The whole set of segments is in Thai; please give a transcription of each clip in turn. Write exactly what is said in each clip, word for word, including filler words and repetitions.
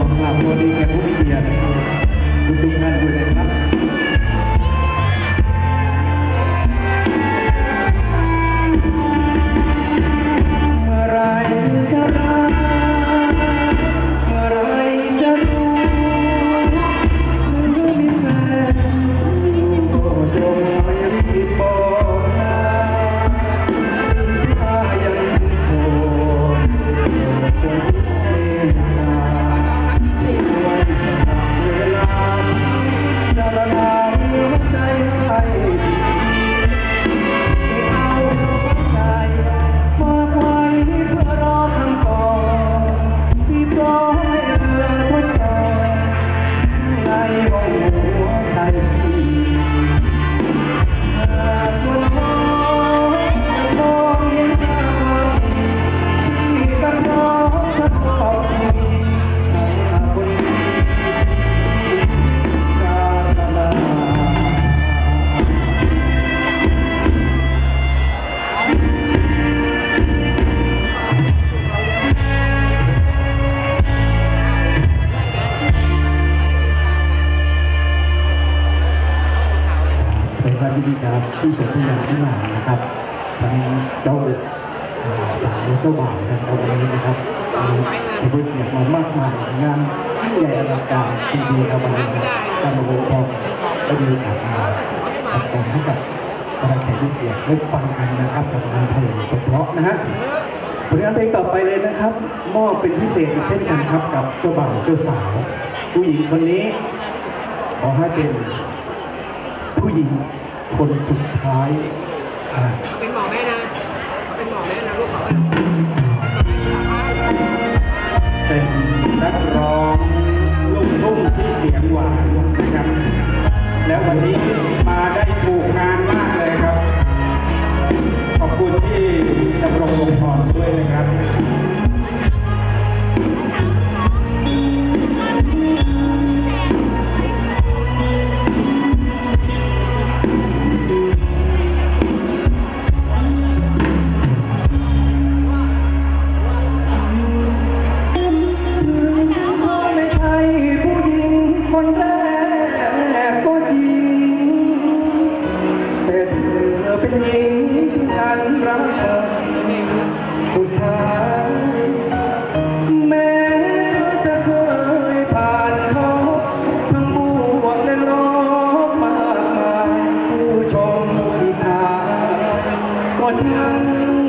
กราบสวัสดีแขกผู้มีเกียรติทุกท่านด้วยนะครับเมื่อไรจะรักเมื่อไรจะรู้เมื่อมีแฟนจงยังติดบอกนะถ้ายังโสดจงเมตตาช่วยสละเวลาจะละลายหัวใจให้ดีให้เอาหัวใจฝากไว้เพื่อรอคำตอบที่ปล่อยเรือทดสอบในห้องหัวใจพี่หากวันมองยังมองเห็นความดีพี่ก็พร้อมจะตอบชีวิตให้คนดีจะละลายสวัสดีครับพี่ครับพี่เสถียรที่มานะครับทั้งเจ้าสาวเจ้าบ่าวนะครับวันนี้นะครับมีแขกผู้เกียรติมามากมายงานยิ่งใหญ่อลังการจริงๆครับวันนี้การมาโวยพรได้มีโอกาสมาขับกล่อมให้กับบรรดาแขกผู้เกียรติได้ฟังกันนะครับกับงานเพลงเพราะๆนะฮะผลงานเพลงต่อไปเลยนะครับมอบเป็นพิเศษเช่นกันครับกับเจ้าบ่าวเจ้าสาวผู้หญิงคนนี้ขอให้เป็นผู้หญิงคนสุดท้ายเป็นหมอแม่นะเป็นหมอแม่นะลูกเขาเป็นนักร้องลูกทุ่งที่เสียงหวานนะครับแล้ววันนี้มาได้ถูกงานมากเลยครับขอบคุณที่ดำรงวงศ์พรด้วยนะครับคนแรกก็จริงแต่เธอเป็นหญิงที่ฉันรักเธอสุดท้ายแม้จะเคยผ่านพบทั้งบวกและลบมากมายผู้ชมที่ชายก็ช่าง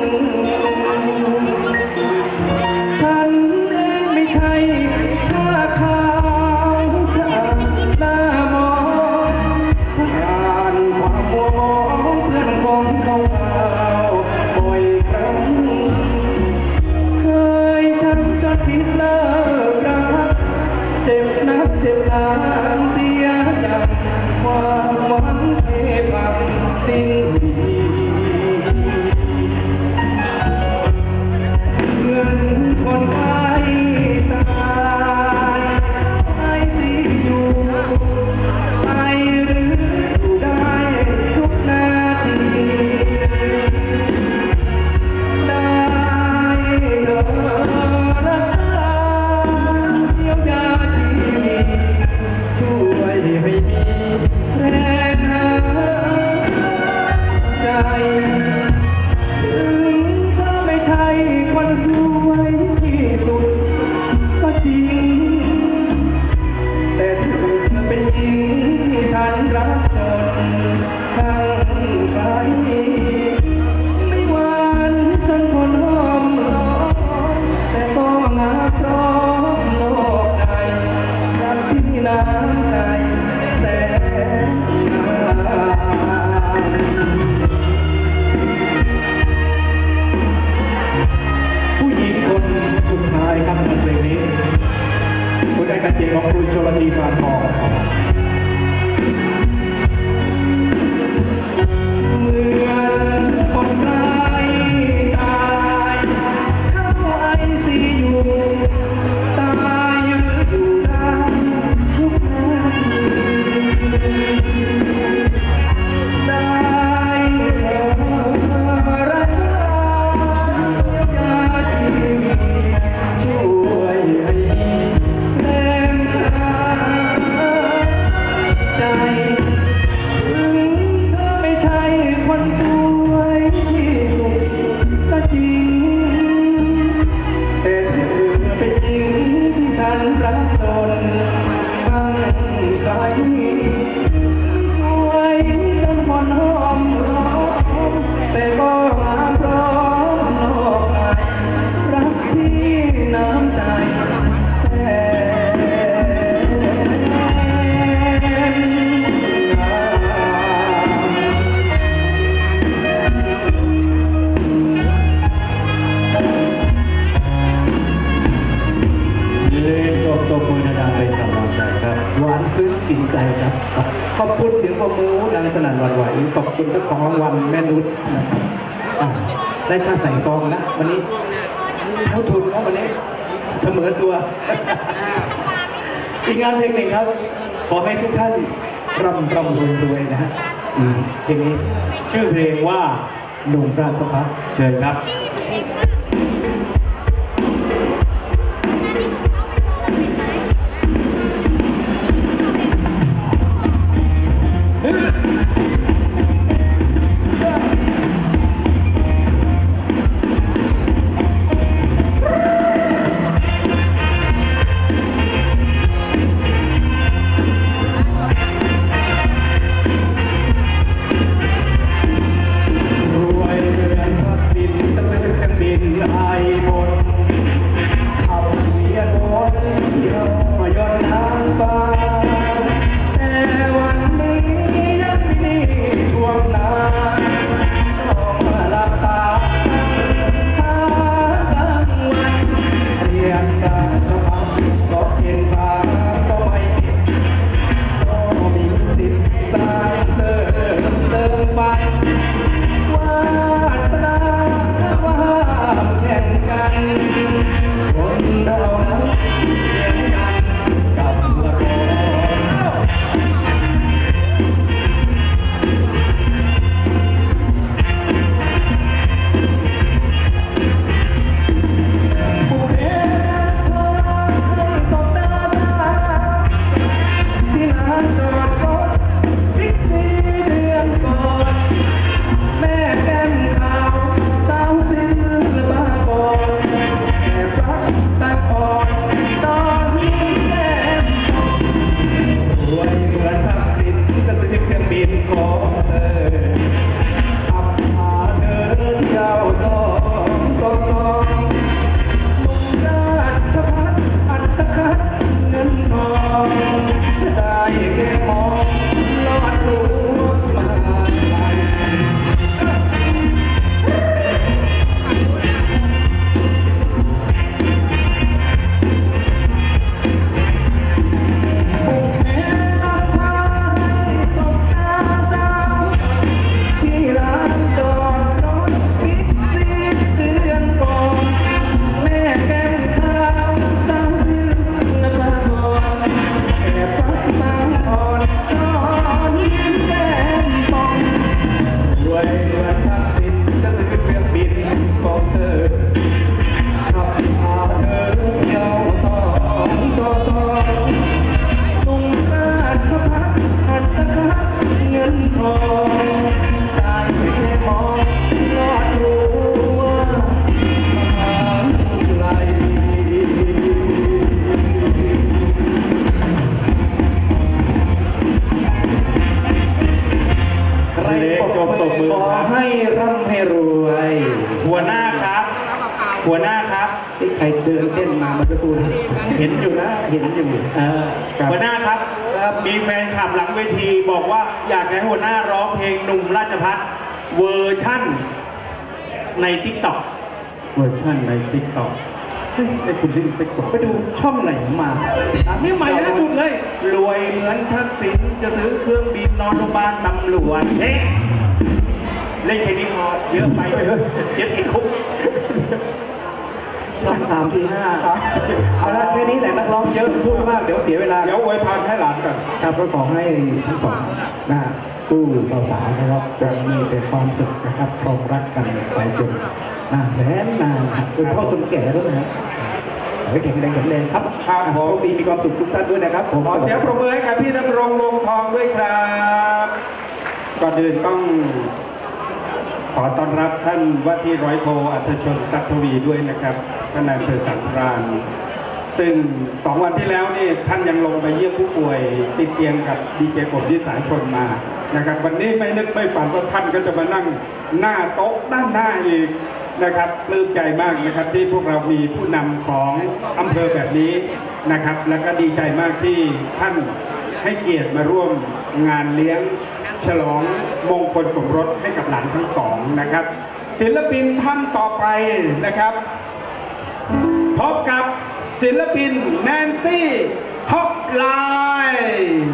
ฉันเองไม่ใช่ข้าข้าหน้ามองอ่านความมัวมองเพื่อนของเขาบ่อยครั้งเคยช้ำจนคิดเลิกรักเจ็บนักเจ็บนานเสียจังความหวังเทพังสิ้นดีเพื่อนคนไข้ตายไอ้สิอยู่ไปหรืออยู่ได้ทุกนาทีได้เธอรักษาเยียวยาชีวิตช่วยให้มีแรงหายใจถึงเธอไม่ใช่คนสวยที่สุดก็จริงแต่เธอเป็นหญิงที่ฉันรักจนข้างใครไม่หวานจนคนห้อมล้อมแต่ก็งาพร้อมโลกในรักที่น้ำใจแสนนานผู้หญิงคนสุดท้ายครับในเพลงนี้คุณได้การเขียนของคุณชลธีพานทองเหมือนคนไร้ตายเข้าไอซียูตายยืดอยู่ได้ทุกนาทีได้เธอรักษาเยียวยาชีวิตช่วยให้มีแรงมันหอมหอมแต่ก็งามพร้อมนอกในรักที่น้ำใจแสนตบมือดังๆเป็นกำลังใจครับหวานซึ้งกินใจครับขอบคุณเสียงปรบมือดังสนั่นหวั่นไหวขอบคุณเจ้าของรางวัลแม่นุชนะครับได้ค่าใส่ซองนะวันนี้เท่าทุนนะวันนี้เสมอตัวอีกงานเพลงหนึ่งครับขอให้ทุกท่านร่ำร่ำรวยรวยนะฮะเพลงนี้ชื่อเพลงว่าหนุ่มราชพัฒน์เชิญครับหัวหน้าครับที่ใครเดินเต้นมาเมื่อสักครู่เห็นอยู่นะเห็นอยู่เออหัวหน้าครับมีแฟนคลับหลังเวทีบอกว่าอยากให้หัวหน้าร้องเพลงหนุ่มราชพัฒน์เวอร์ชั่นในติ๊กต็อกเวอร์ชั่นในติ๊กต็อกเฮ้ยไอ้คุณลิงติ๊กต็อกไปดูช่องไหนมาอ่ะนี่ใหม่ล่าสุดเลยรวยเหมือนทักษิณจะซื้อเครื่องบินนอนโรงพยาบาลตำรวจเฮ้เล่นแค่นี้พอเยอะไปเดี๋ยวติดคุกสามสามสี่ห้าเอาละแค่นี้แหละนักร้องเยอะพูดมากเดี๋ยวเสียเวลาเดี๋ยวอวยพรให้หลานกันครับก็ขอให้ทั้งสองนะคู่เราสาวนะครับจะมีแต่ความสุขนะครับครองรักกันไปจนนานแสนนานจนเฒ่าจนแก่แล้วนะครับขอให้แข็งแรงแข็งแรงครับครับโชคดีมีความสุขทุกท่านด้วยนะครับผมขอเสียงปรบมือให้กับพี่ดำรงวงทองด้วยครับก่อนอื่นต้องขอต้อนรับท่านว่าที่ร้อยโทอัธชน สัตทวีด้วยนะครับท่านนายอำเภอสังพรานซึ่งสองวันที่แล้วนี่ท่านยังลงไปเยี่ยมผู้ป่วยติดเตียงกับดีเจกบที่สายชนมานะครับวันนี้ไม่นึกไม่ฝันว่าท่านก็จะมานั่งหน้าโต๊ะด้านหน้าอีกนะครับปลื้มใจมากนะครับที่พวกเรามีผู้นำของอำเภอแบบนี้นะครับแล้วก็ดีใจมากที่ท่านให้เกียรติมาร่วมงานเลี้ยงฉลองมงคลสมรสให้กับหลานทั้งสองนะครับศิลปินท่านต่อไปนะครับพบกับศิลปินแนนซี่ท็อปไลน์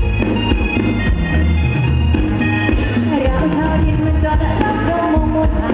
เราเท่าดินมันจอดรับลมมองมน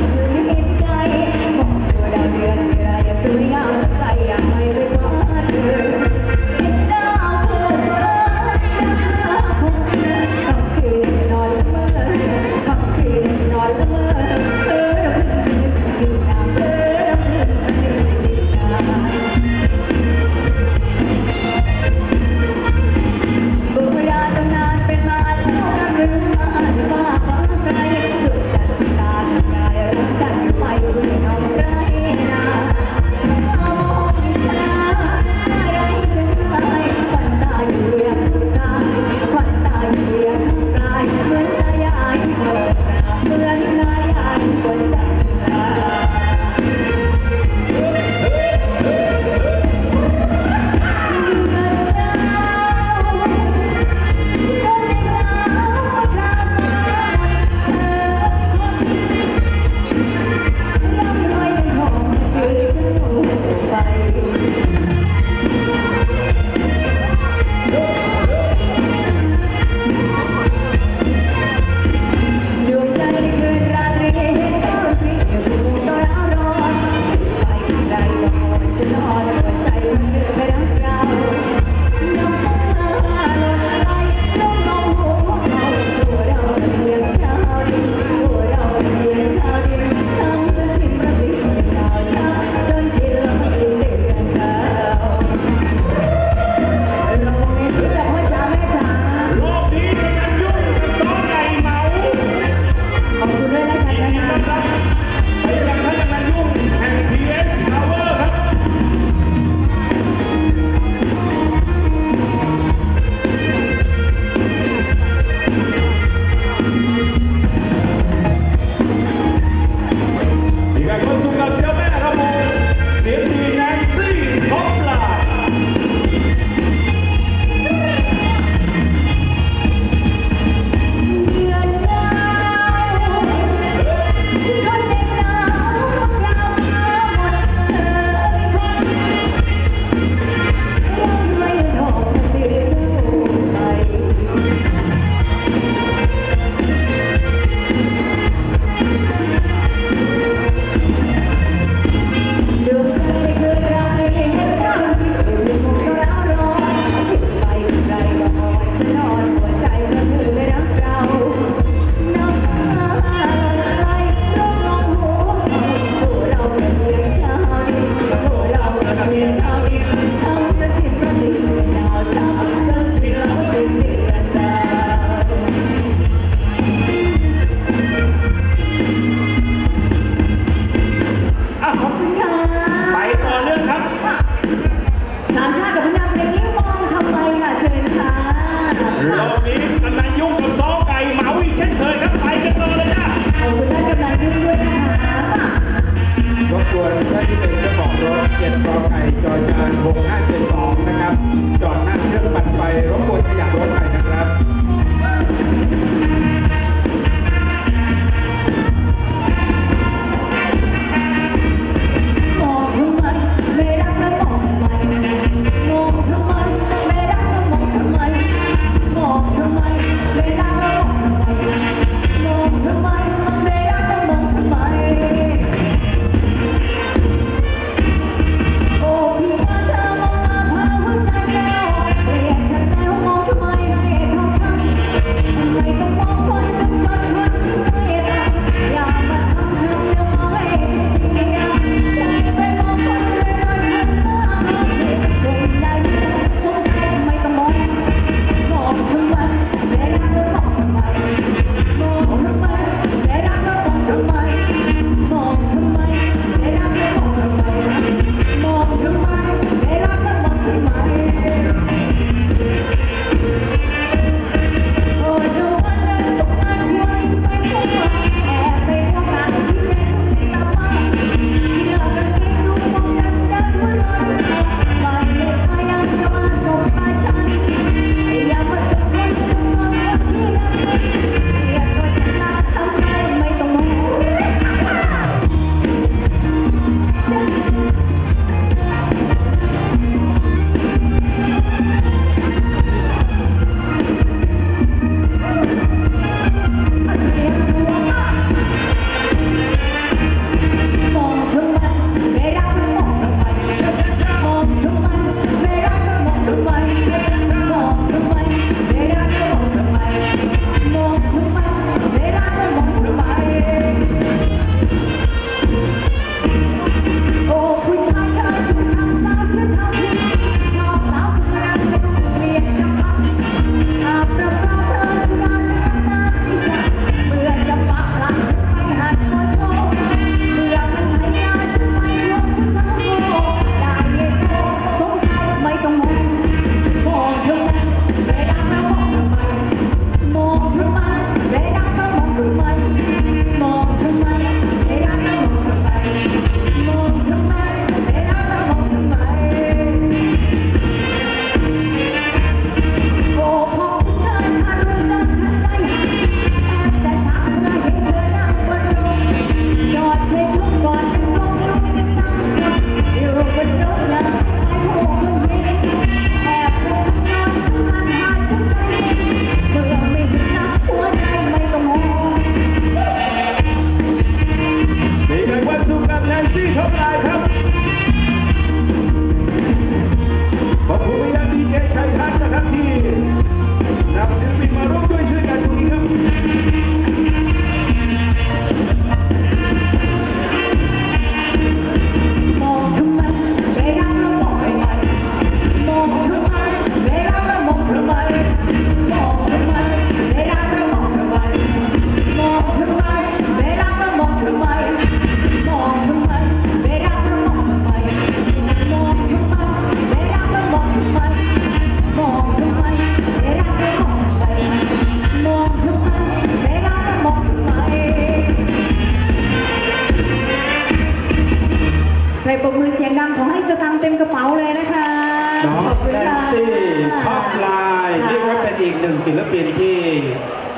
น้องแดนซี่ท็อปไลน์นี่ก็เป็นอีกหนึ่งศิลปินที่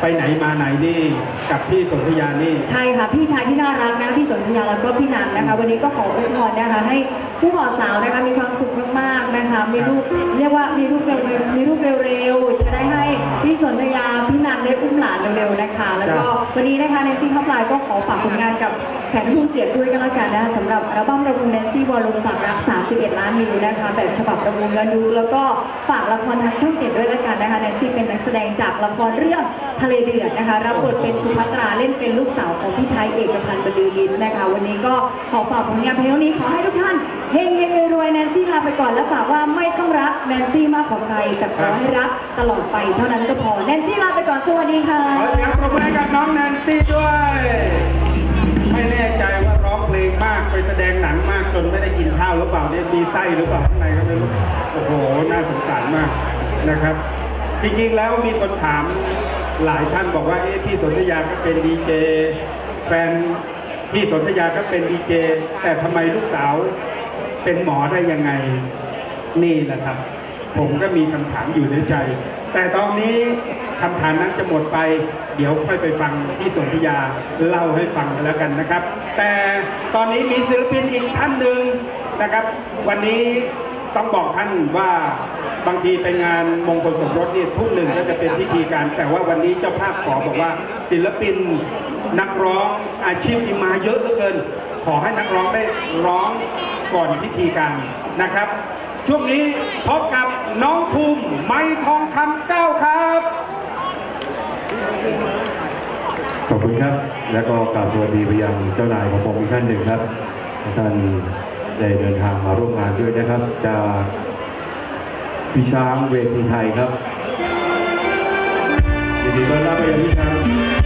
ไปไหนมาไหนนี่กับพี่สนธยานี่ใช่ค่ะพี่ชายที่น่ารักนะพี่สนธยาแล้วก็พี่นันนะคะวันนี้ก็ขออวยพรนะคะให้ผู้บ่าวสาวนะคะมีความสุขมากๆนะคะมีลูกเรียกว่ามีลูกเร็วๆมีลูกเร็วๆจะได้ให้พี่สนธยาพี่นันได้อุ้มหลานเร็วๆนะคะแล้วก็วันนี้นะคะในซีท็อปไลน์ก็ขอฝากผลงานกับแขกผู้เกียรติด้วยกันแล้วกันนะคะสำหรับอัลบั้มระบุแนนซี่วอลลุ่มฝากรักสามสิบเอ็ดล้านวิวนะคะแบบฉบับระบุเงินดูแล้วก็ฝากละครทางช่องเจ็ดด้วยแล้วกันนะคะแนนซี่เป็นนักแสดงจากละครเรื่องทะเลเดือดนะคะรับบทเป็นสุภัตราเล่นเป็นลูกสาวของพี่ไทยเอกพันธ์บรรลือฤทธิ์นะคะวันนี้ก็ขอฝากผลงานเพลงนี้ขอให้ทุกท่านเฮงเฮงรวยแนนซี่ลาไปก่อนและฝากว่าไม่ต้องรักแนนซี่มากกว่าใครแต่ขอให้รักตลอดไปเท่านั้นก็พอแนนซี่ลาไปก่อนสวัสดีค่ะขอเสียงปรบมือให้กับน้องแนนซี่ด้วยไม่แน่ใจว่าร้องเพลงมากไปแสดงหนังมากจนไม่ได้กินข้าวหรือเปล่าเนี่ยมีไส้หรือเปล่าข้างในก็ไม่รู้โอ้โหน่าสงสารมากนะครับจริงๆแล้วมีคนถามหลายท่านบอกว่าเอ๊ะพี่สนธยาก็เป็นดีเจแฟนพี่สนธยาก็เป็นดีเจแต่ทำไมลูกสาวเป็นหมอได้ยังไงนี่แหละครับผมก็มีคำถามอยู่ในใจแต่ตอนนี้คำถามนั้นจะหมดไปเดี๋ยวค่อยไปฟังพี่สนธยาเล่าให้ฟังกันแล้วกันนะครับ แต่ตอนนี้มีศิลปินอีกท่านหนึ่งนะครับวันนี้ต้องบอกท่านว่าบางทีไปงานมงคลสมรสนี่ทุกหนึ่งก็จะเป็นพิธีการแต่ว่าวันนี้เจ้าภาพขอบอกว่าศิลปินนักร้องอาชีพที่มาเยอะเหลือเกินขอให้นักร้องได้ร้องก่อนพิธีการนะครับช่วงนี้พบกับน้องภูมิไม้ทองคำเก้าครับขอบคุณครับแล้วก็กราบสวัสดีไปยังเจ้านายของผมอีกท่านหนึ่งครับท่านได้เดินทางมาร่วมงานด้วยนะครับจากพี่ช้างเวทีไทยครับยินดีต้อนรับไปยังพี่ช้าง